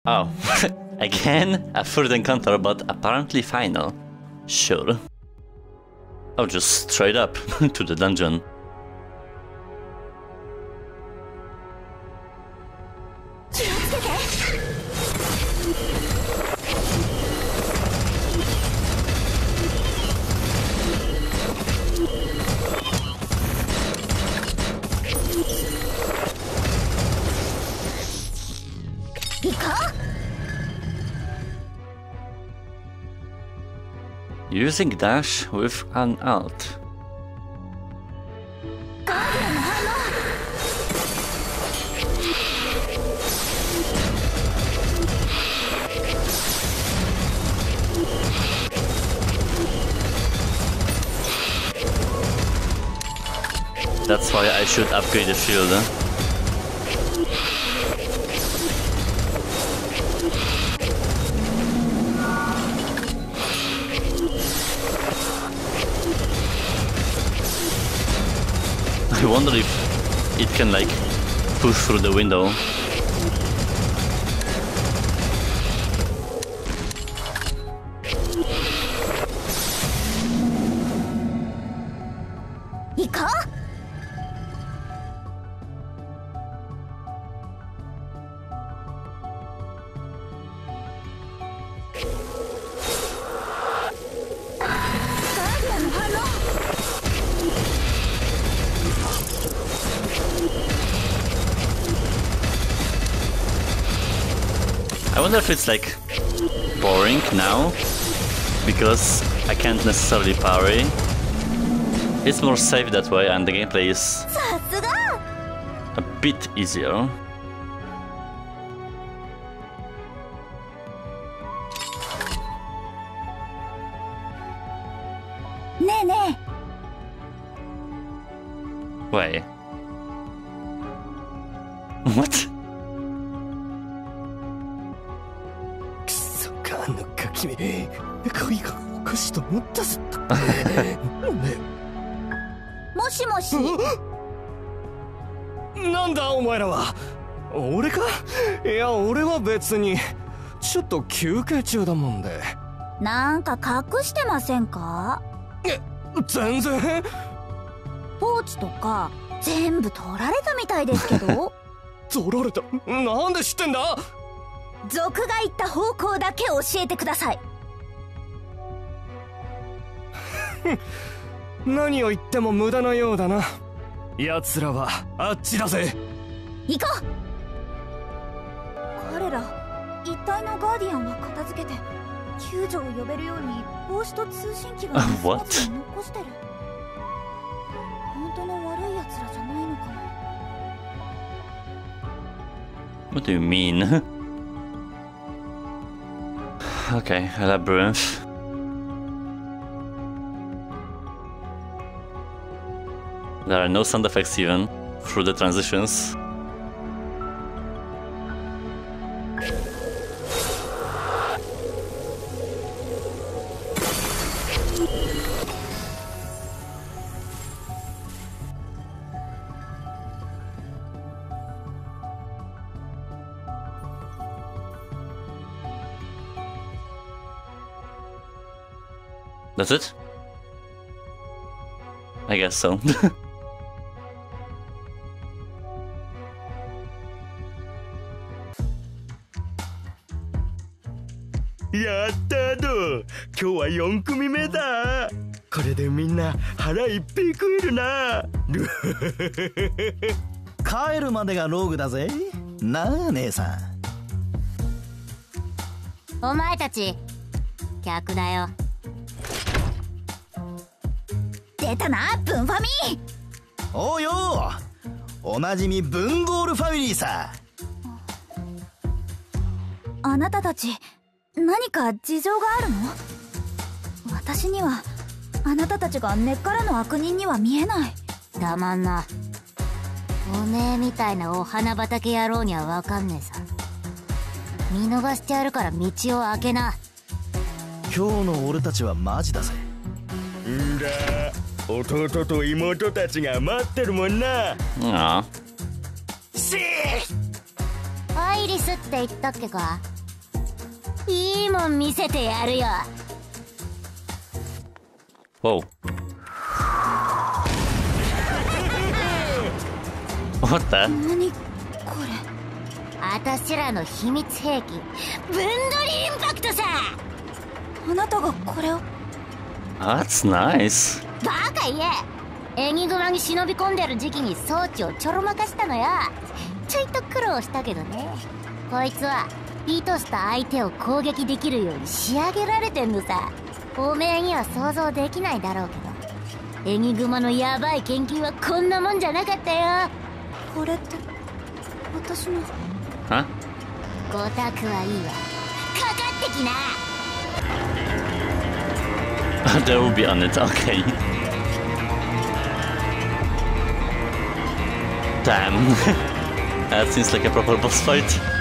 Oh, again? A third encounter, but apparently final. Sure. Oh, just straight up to the dungeon. Using dash with an alt. That's why I should upgrade the shield. I wonder if it can like push through the window. I wonder if it's like boring now because I can't necessarily parry. It's more safe that way and the gameplay is a bit easier. Wait. What? 君、声がおかしいと思ったぞ。 もしもし。 なんだお前らは。俺か？いや俺は別にちょっと休憩中だもんで。 なんか隠してませんか？ 全然。 ポーチとか全部取られたみたいですけど。 取られた？なんで知ってんだ？ 族が言った方向だけ教えてください。 何を言っても無駄なようだな。奴らはあっちだぜ。 行こう。彼ら一帯のガーディアンは片付けて救助を呼べるように帽子と通信機が残してる。本当の悪い奴らじゃないのかな。 What do you mean? Okay, a labyrinth. There are no sound effects even through the transitions. That's it? I guess so. やったど。今日は4組目だ。これでみんな腹いっぺい食えるな。 帰るまでがローグだぜ。なあ姉さん。お前たち客だよ。出たなブンファミー。 おうよ、おなじみブンゴールファミリーさ。 あなたたち何か事情があるの？私にはあなたたちが根っからの悪人には見えない。たまんな。おめえみたいなお花畑野郎にはわかんねえさ。見逃してやるから道を開けな。 今日の俺たちはマジだぜ。 んだ、弟と妹たちが待ってるもんな。 あアイリスって言ったっけか？ いいもん見せてやるよ。 Whoa. What the? 何これ。あたしらの秘密兵器ブンドリインパクトさ。あなたがこれを。 That's nice. バカ言え。エニグマに忍び込んでる時期に装置をちょろまかしたのよ。ちょいと苦労したけどね。こいつは意図した相手を攻撃できるように仕上げられてんのさ。おめえには想像できないだろうけど、エニグマのヤバい研究はこんなもんじゃなかったよ。これって私の。 Huh? ごたくはいいわ。かかってきな。 There will be on it, okay. Damn. That seems like a proper boss fight.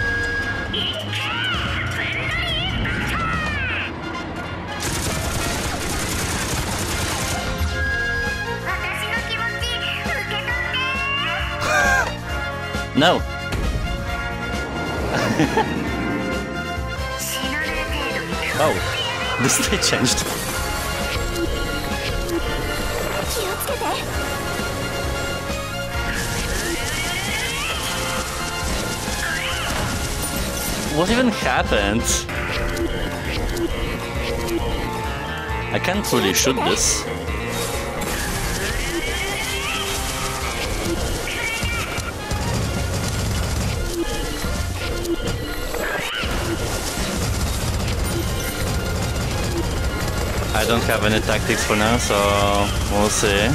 No. Oh, the stage changed. 気をつけて。 What even happened? I can't really shoot this. I don't have any tactics for now, so we'll see.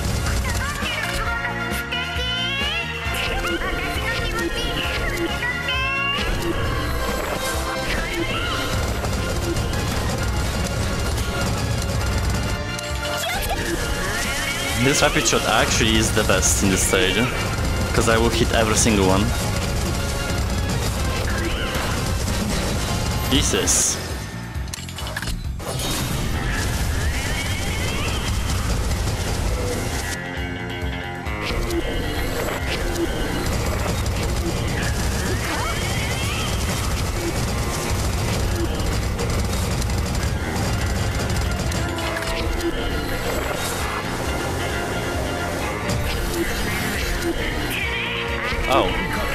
This rapid shot actually is the best in this stage, because I will hit every single one. Jesus. Oh.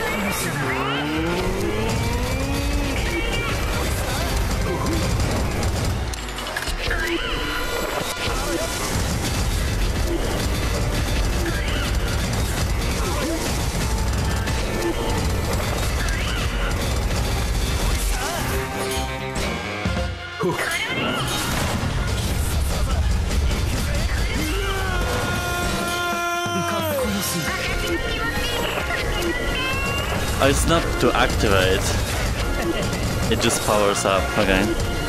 Oh, it's not to activate. It just powers up. Okay.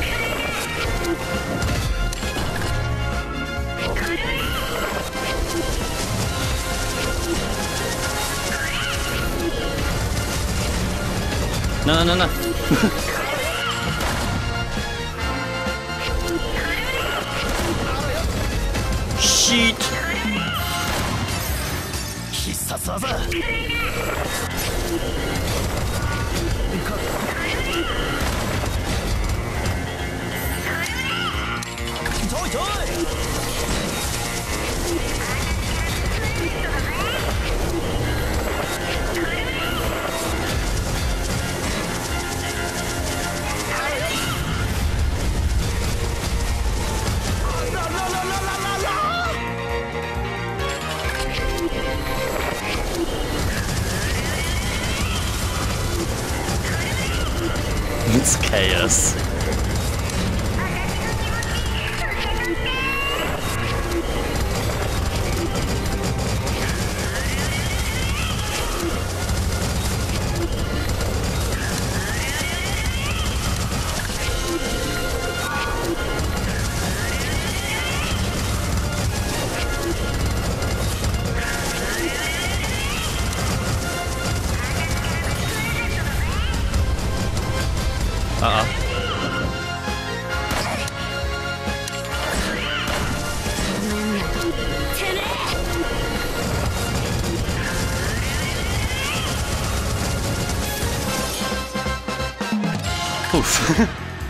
No, no, no, no. Shit. 必殺技。ちょいちょい。 It's chaos. Oof.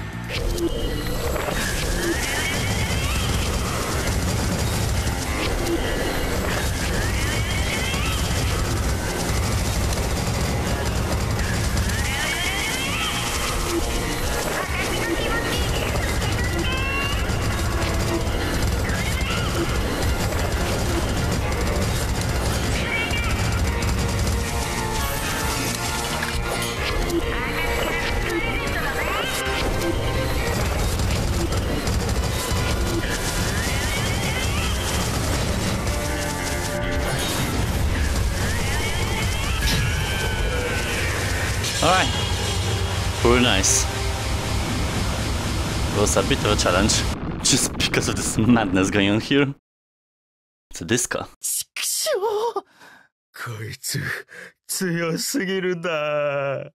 very nice. It was a bit of a challenge, just because of this madness going on here. It's a disco. ちくしょう。 こいつ強すぎるだ。 わ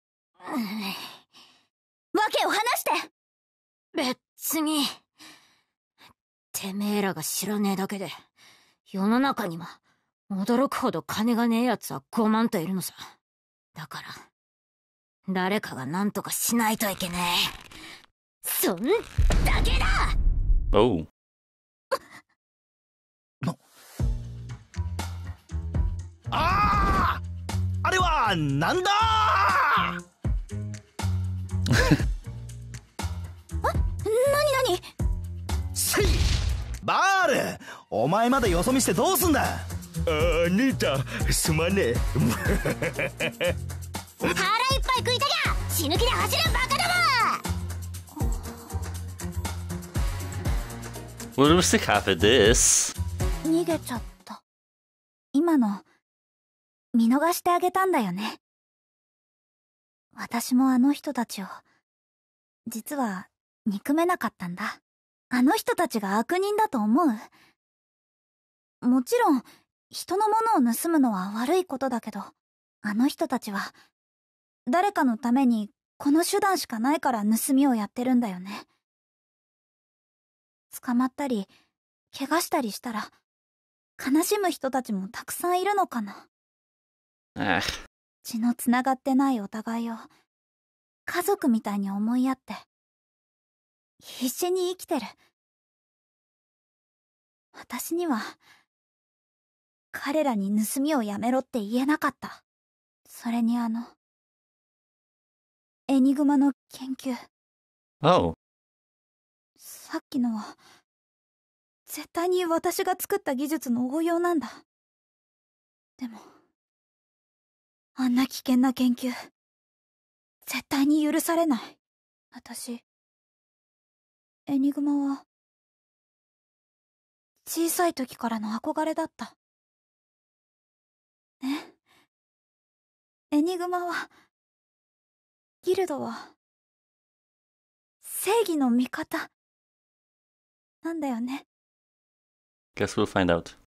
けを話して。別にてめえらが知らねえだけで世の中には驚くほど金がねえやつは5万といるのさ。だから誰かが何とかしないといけねえ。そんだけだ。 Oh. あれはなんだ何せいバール、お前までよそ見してどうすんだ。 兄ちゃんすまねえ。 腹いっぱい食いたきゃ死ぬ気で走るバカだわ。 We'll see half of this. 逃げちゃった。今の見逃してあげたんだよね。私もあの人たちを実は憎めなかったんだ。あの人たちが悪人だと思う？もちろん人のものを盗むのは悪いことだけど、あの人たちは誰かのためにこの手段しかないから盗みをやってるんだよね。捕まったり怪我したりしたら悲しむ人たちもたくさんいるのかな。 Ah. 血のつながってないお互いを家族みたいに思いやって必死に生きてる。私には彼らに盗みをやめろって言えなかった。それにエニグマの研究。 Oh. さっきのは絶対に私が作った技術の応用なんだ。でもあんな危険な研究絶対に許されない。私エニグマは小さい時からの憧れだった。ね、エニグマはギルドは正義の味方なんだよね。 Guess we'll find out.